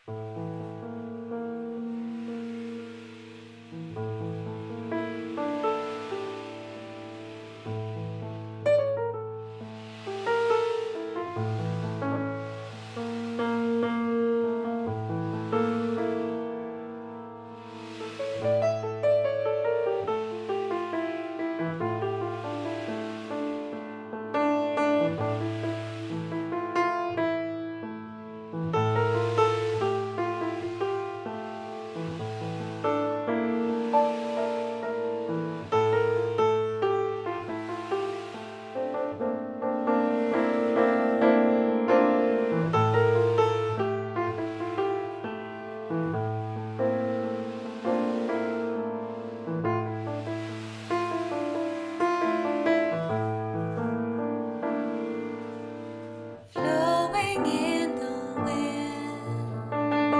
Flowing in the wind,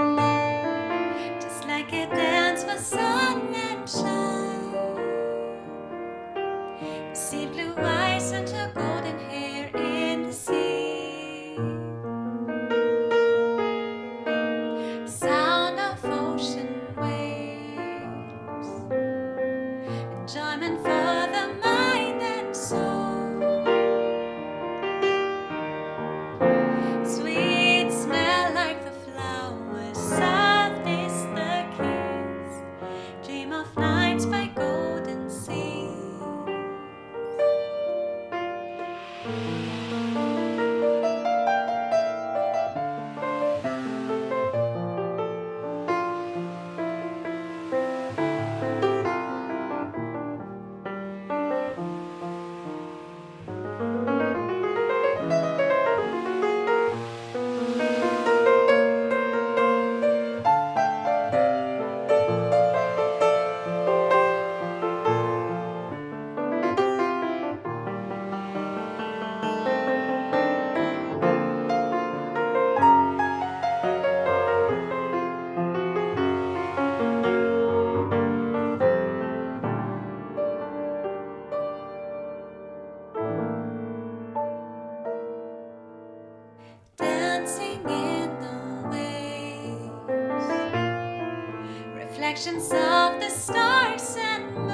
just like a dance for sun and shine. You see blue eyes and her golden hair in the sea. Sound of ocean waves, enjoyment for the mind and soul. Sweet smell like the flowers, soft is the kiss. Dream of nights by golden sea. Dancing in the waves, reflections of the stars and moon.